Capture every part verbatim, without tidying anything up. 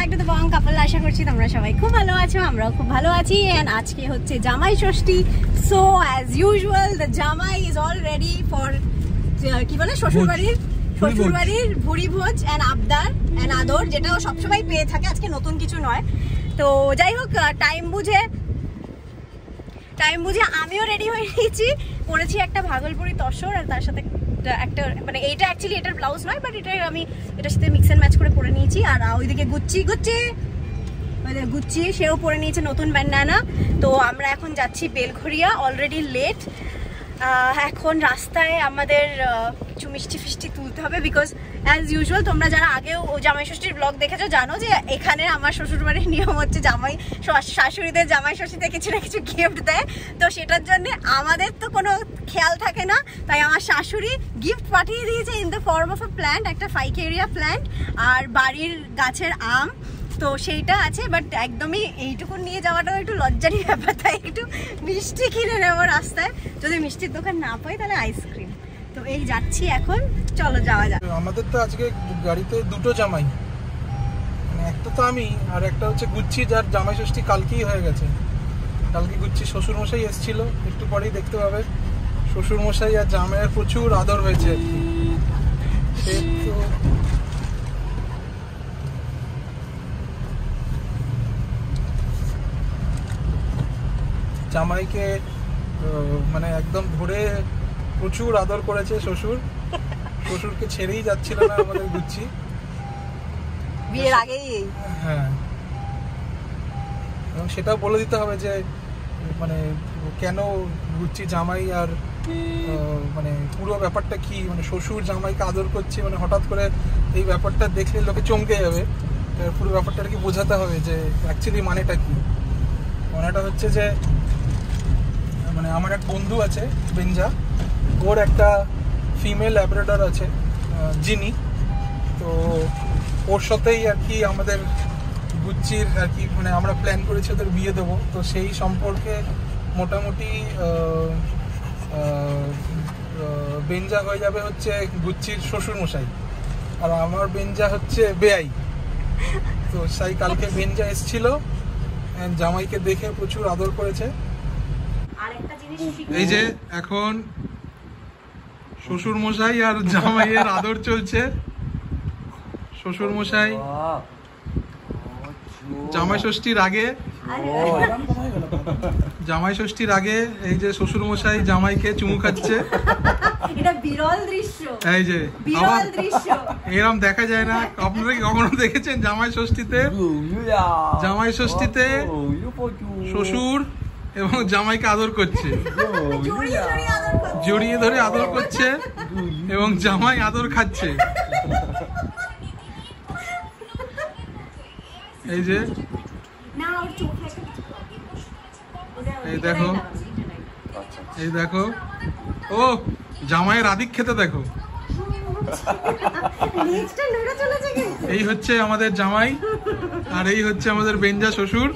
Back to the Bong couple. আশা করছি তোমরা সবাই খুব ভালো আছো, আমরাও খুব ভালো আছি। এন্ড আজকে হচ্ছে Jamai Shashthi. So as usual the jamai is all ready for কি বলে শ্বশুরবাড়ির শ্বশুরবাড়ির ভুড়ি ভোজ অ্যান্ড আবদার অ্যান্ড আদর, যেটা ও সবসময় পেয়ে থাকে, আজকে নতুন কিছু নয়। তো যাই হোক, টাইম বুঝে টাইম বুঝে আমিও রেডি হয়ে নিয়েছি। পরেছি একটা ভাগলপুরি তসর, আর তার সাথে একটা মানে এইটা অ্যাকচুয়ালি এটার ব্লাউজ নয়, বাট এটা আমি এটার সাথে মিক্স অ্যান্ড ম্যাচ করে পরে নিয়েছি। আর ওইদিকে গুচ্ছি গুচ্ছি গুচ্ছি সেও পরে নিয়েছে নতুন ব্যান্ডানা। তো আমরা এখন যাচ্ছি বেলঘরিয়া, অলরেডি লেট। এখন রাস্তায় আমাদের কিছু মিষ্টি ফিষ্টি তুলতে হবে, বিকজ অ্যাজ ইউজুয়াল তোমরা যারা আগেও জামাই ষষ্ঠীর ব্লগ দেখেছো জানো যে এখানে আমার শ্বশুরবাড়ির নিয়ম হচ্ছে জামাই শাশুড়িদের জামাই ষষ্ঠীতে কিছু না কিছু গিফট দেয়। তো সেটার জন্য আমাদের তো কোনো খেয়াল থাকে না, তাই আমার শাশুড়ি গিফট পাঠিয়ে দিয়েছে in the form of a plant, একটা ফাইকেরিয়া প্ল্যান্ট আর বাড়ির গাছের আম। তো সেইটা আছে, বাট একদমই এইটুকু নিয়ে যাওয়াটাও একটু লজ্জারই ব্যাপার, তাই একটু মিষ্টি কিনে নেবো রাস্তায়। যদি মিষ্টির দোকান না পাই তাহলে আইসক্রিম। তো এই যাচ্ছি এখন, চলো যাওয়া যাক। আমাদের তো আজকে গাড়িতে দুটো জামাই, মানে একটা তো আমি আর একটা হচ্ছে গুচ্ছি, যার জামাই ষষ্ঠী কালকেই হয়ে গেছে। কালকে গুচ্ছি শ্বশুরমশাই এসেছিল, একটু পরেই দেখতে পাবে। শ্বশুরমশাই আর জামাইয়ের প্রচুর আদর হয়েছে আর কি। সে তো জামাইকে মানে একদম ধরে প্রচুর আদর করেছে শ্বশুর। শ্বশুরকে ছেড়েই যাচ্ছিল না আমাদের গুচ্ছি বিয়ের আগেই। হ্যাঁ, এবং সেটাও বলে দিতে হবে যে মানে কেন গুচ্ছি জামাই আর মানে পুরো ব্যাপারটা কি, মানে শ্বশুর জামাইকে আদর করছে, মানে হঠাৎ করে এই ব্যাপারটা দেখলে লোকে চমকে যাবে। পুরো ব্যাপারটা আর কি বোঝাতে হবে যে অ্যাকচুয়ালি মানেটা কি। মানেটা হচ্ছে যে মানে আমার এক বন্ধু আছে বেঞ্জা, ওর একটা ফিমেল ল্যাব্রাডর আছে জিনি। তো ওর সাথেই আর কি আমাদের গুচ্ছির আর কি মানে আমরা প্ল্যান করেছি ওদের বিয়ে দেবো। তো সেই সম্পর্কে মোটামুটি বেঞ্জা হয়ে যাবে হচ্ছে গুচ্ছির শ্বশুরমশাই, আর আমার বেঞ্জা হচ্ছে বেআই। তো সেই কালকে বেঞ্জা এসেছিল, জামাইকে দেখে প্রচুর আদর করেছে। এই যে এখন শ্বশুর মশাই আর জামাইয়ের আদর চলছে। শ্বশুর মশাই জামাই ষষ্ঠীর আগে জামাই ষষ্ঠীর আগে এই যে শ্বশুর মশাই জামাইকে চুমু খাচ্ছে। এটা বিরল দৃশ্য, এই যে বিরল দৃশ্য, এরকম দেখা যায় না। আপনারা কি কখনো দেখেছেন জামাই ষষ্ঠীতে? জামাই ষষ্ঠীতে শ্বশুর এবং জামাইকে আদর করছে, জড়িয়ে ধরে আদর করছে এবং জামাই আদর খাচ্ছে। এই যে এই দেখো, এই দেখো, ও জামাইয়ের আদিক খেতে দেখো। এই হচ্ছে আমাদের জামাই, আর এই হচ্ছে আমাদের বেঞ্জা শ্বশুর।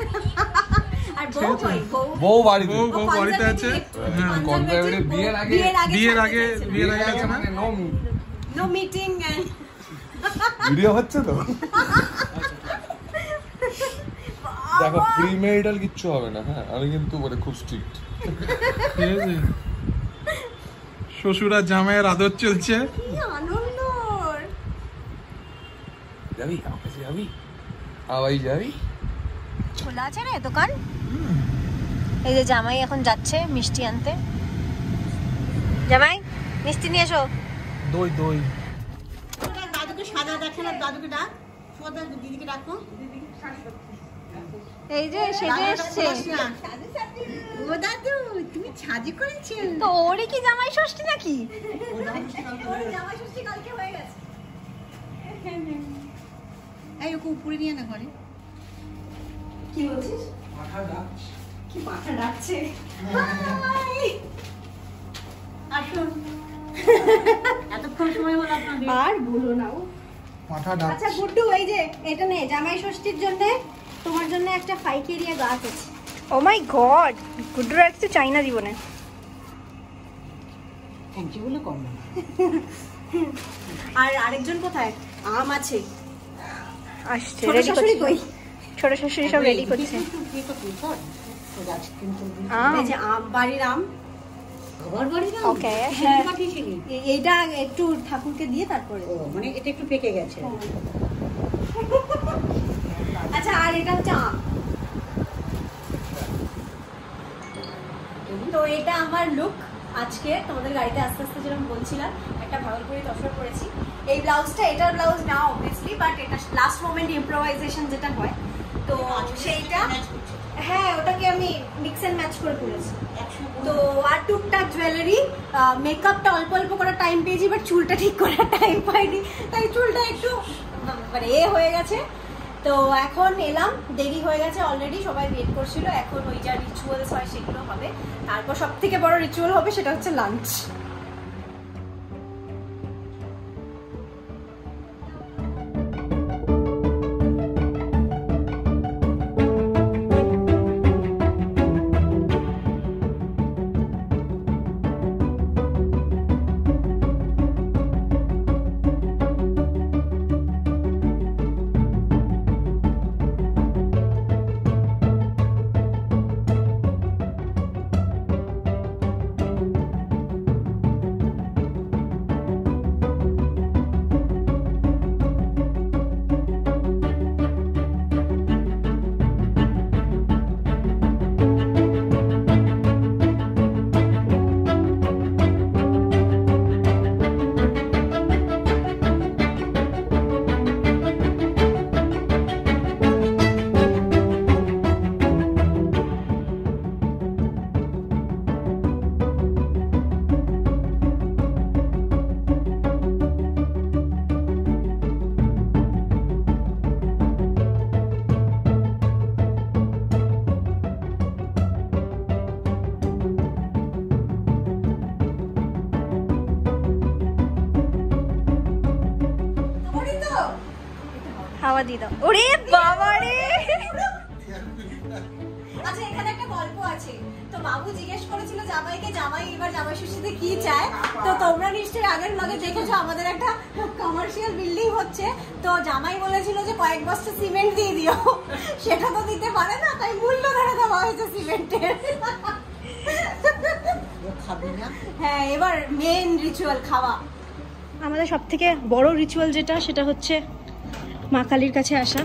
বউ বাড়ি বউ বউ বাড়িতে আছে। বিয়ের আগে বিয়ের আগে বিয়ের আগে আছে না, নো মিটিং ভিডিও হচ্ছে তো। দেখো প্রি ম্যারিটাল কিচ্ছু হবে না। হ্যাঁ, আমি কিন্তু মানে খুব স্ট্রিক্ট। ঠিক আছে, শ্বশুর আর জামাইয়ের আদর চলছে। আনন্দ। যাবি যাবি আবাই যাবি, খোলা আছে রে দোকান। এই যে জামাই এখন যাচ্ছে মিষ্টি আনতে। জামাই মিষ্টি নিয়ে এসো। দই দই। দাদুকে সাজা দেখে না, দাদুকে ডাক, দিদিকে ডাকো। এই যে সেজে এসছে। ও দাদু তুমি সাজি করেছো তো? ওরে কি জামাই ষষ্ঠী নাকি? জামাই ষষ্ঠী কালকে হয়ে গেছে। এই ওকে উপরে নিয়ে না ঘরে। কি বলছিস? মাথা ডাকছে। কি মাথা ডাকছে? আসুন। এতক্ষণ সময় হলো আপনাদের। আর বলো না, মাথা ডাকছে। আচ্ছা গুড্ডু, এই যে এটা নে, জামাই ষষ্ঠীর জন্য তোমার জন্য একটা ফাইকেরিয়া গাছ আছে। ও মাই গড, গুড্ডুর আর কিছু চাই না জীবনে। থ্যাংক ইউ বলে কম না। আর আরেকজন কোথায়? আম আছে। আসছে রেডি করছে কই ছোট শাশুড়ি সব রেডি করছে এই যে আম বাড়ির আম আবার বাড়ির আম ওকে এইটা একটু ঠাকুরকে দিয়ে তারপরে ও মানে এটা একটু পেকে গেছে আচ্ছা আর এটা হচ্ছে আম তো এটা আমার লুক আজকে তোমাদের গাড়িতে আস্তে আস্তে যেরকম বলছিলাম একটা ভাগলপুরি তসর করেছি এই ব্লাউজটা এটার ব্লাউজ না অবভিয়াসলি বাট এটা লাস্ট মোমেন্ট ইম্প্রোভাইজেশন যেটা হয় তো সেইটা হ্যাঁ ওটাকে আমি মিক্স এন্ড ম্যাচ করে করেছি তো আর টুকটাক জুয়েলারি মেকআপটা অল্প অল্প করার টাইম পেয়েছি বাট চুলটা ঠিক করার টাইম পাইনি তাই চুলটা একটু মানে এ হয়ে গেছে তো এখন এলাম দেরি হয়ে গেছে অলরেডি সবাই ওয়েট করছিল এখন ওই যা রিচুয়ালস হয় সেগুলো হবে তারপর সব থেকে বড় রিচুয়াল হবে সেটা হচ্ছে লাঞ্চ হাওয়া দিয়ে দাও ওরে বাবা রে আচ্ছা এখানে একটা গল্প আছে তো বাবু জিজ্ঞেস করেছিল জামাইকে জামাই এবার জামাই ষষ্ঠীতে কি চায় তো তোমরা নিশ্চয়ই আগের লগে দেখেছো আমাদের একটা কমার্শিয়াল বিল্ডিং হচ্ছে তো জামাই বলেছিল যে কয়েক বস্তা সিমেন্ট দিয়ে দিও সেটা তো দিতে পারে না তাই মূল্য ধরে দেওয়া হয়েছে সিমেন্টের হ্যাঁ এবার মেন রিচুয়াল খাওয়া আমাদের সব থেকে বড় রিচুয়াল যেটা সেটা হচ্ছে মা কালীর কাছে আসা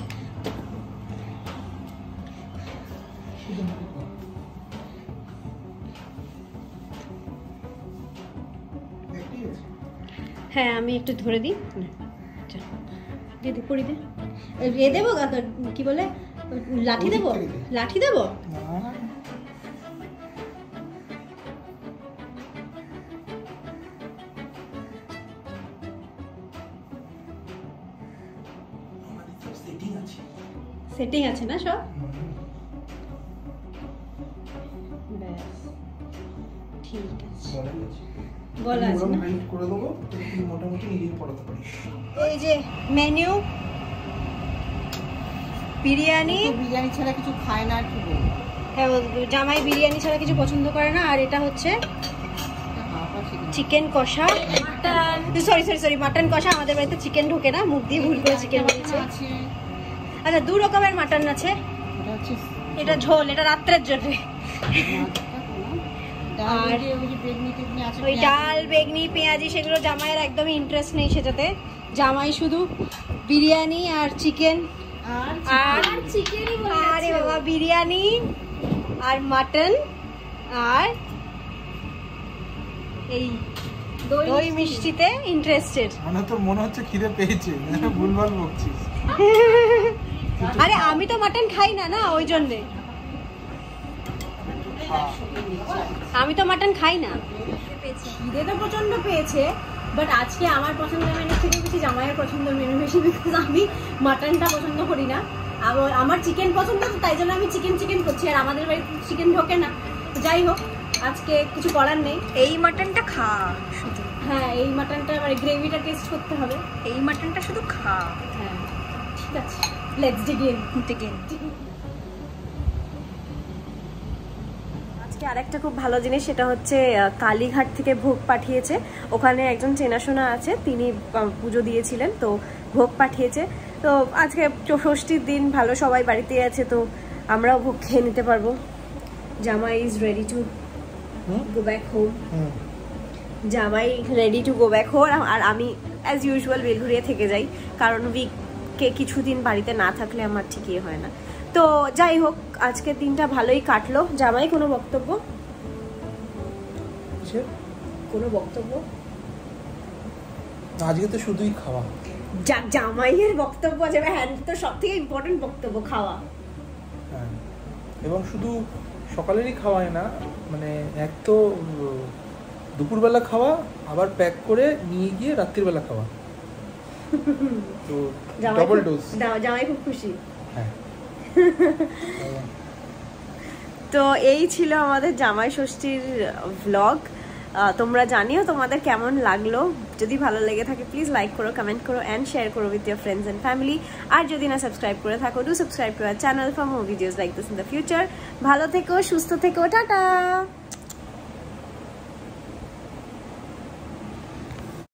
হ্যাঁ আমি একটু ধরে দিই দিদি পড়ি দে এ দেবো কি বলে লাঠি দেবো লাঠি দেবো সেটিং আছে না সব ঠিক আছে বলা আছে না করে দেবো তুই মোটামুটি নিজেই পড়াতে পারিস এই যে মেনু বিরিয়ানি বিরিয়ানি ছাড়া কিছু খায় না আর কি বলবো হ্যাঁ জামাই বিরিয়ানি ছাড়া কিছু পছন্দ করে না আর এটা হচ্ছে চিকেন কষা mutton sorry sorry sorry mutton কষা আমাদের বাড়িতে চিকেন ঢোকে না মুখ দিয়ে ভুল করে চিকেন বলছে আচ্ছা দু রকমের মাটন আছে এটা ঝোল এটা রাত্রের জন্য আর ওই ডাল বেগনি পেঁয়াজি সেগুলো জামাইয়ের একদমই ইন্টারেস্ট নেই সেটাতে জামাই শুধু বিরিয়ানি আর চিকেন আর চিকেন আরে বাবা বিরিয়ানি আর মাটন আর এই দই মিষ্টিতে ইন্টারেস্টেড মানে তোর মনে হচ্ছে খিদে পেয়েছে ভুলভাল বকছিস আরে আমি তো মাটন খাই না না ওই জন্যে আমি তো মাটন খাই না খিদে তো প্রচন্ড পেয়েছে বাট আজকে আমার পছন্দের মেনু থেকে বেশি জামাইয়ের পছন্দের মেনু বেশি বিকজ আমি মাটনটা পছন্দ করি না আর আমার চিকেন পছন্দ তো তাই জন্য আমি চিকেন চিকেন করছি আর আমাদের বাড়িতে চিকেন ঢোকে না যাই হোক আজকে কিছু করার নেই এই মাটনটা খা শুধু হ্যাঁ এই মাটনটা মানে গ্রেভিটা টেস্ট করতে হবে এই মাটনটা শুধু খা হ্যাঁ ঠিক আছে let's dig in dig in আজকে আরেকটা খুব ভালো জিনিস সেটা হচ্ছে কালীঘাট থেকে ভোগ পাঠিয়েছে ওখানে একজন চেনাশোনা আছে তিনি পুজো দিয়েছিলেন তো ভোগ পাঠিয়েছে তো আজকে ষষ্ঠীর দিন, ভালো সবাই বাড়িতে আছে, তো আমরাও ভোগ খেয়ে নিতে পারবো। Jamai is ready to go back home. Jamai ready to go back home, আর আমি অ্যাজ ইউজুয়াল বেলঘুরিয়ে থেকে যাই, কারণ উইককে কিছুদিন বাড়িতে না থাকলে আমার ঠিকই হয় না। তো যাই হোক, আজকের দিনটা ভালোই কাটলো। জামাই কোনো বক্তব্য? কোনো বক্তব্য? আজকে তো শুধুই খাওয়া। জামাইয়ের বক্তব্য যাবে, হ্যাঁ, তো সব থেকে ইম্পর্টেন্ট বক্তব্য খাওয়া। হ্যাঁ, এবং শুধু সকালেরই খাওয়ায় না, মানে এক তো দুপুরবেলা খাওয়া, আবার প্যাক করে নিয়ে গিয়ে রাত্রিবেলা খাওয়া, তো ডাবল ডোজ। জামাই খুব খুশি। হ্যাঁ। তো এই ছিল আমাদের জামাই ষষ্ঠীর ভ্লগ। তোমরা জানিও তোমাদের কেমন লাগলো। যদি ভালো লেগে থাকে প্লিজ লাইক করো, কমেন্ট করো অ্যান্ড শেয়ার করো with your friends and family. আর যদি না সাবস্ক্রাইব করে থাকো, do subscribe to our channel for more videos like this in the future. ভালো থেকো, সুস্থ থেকো, টাটা।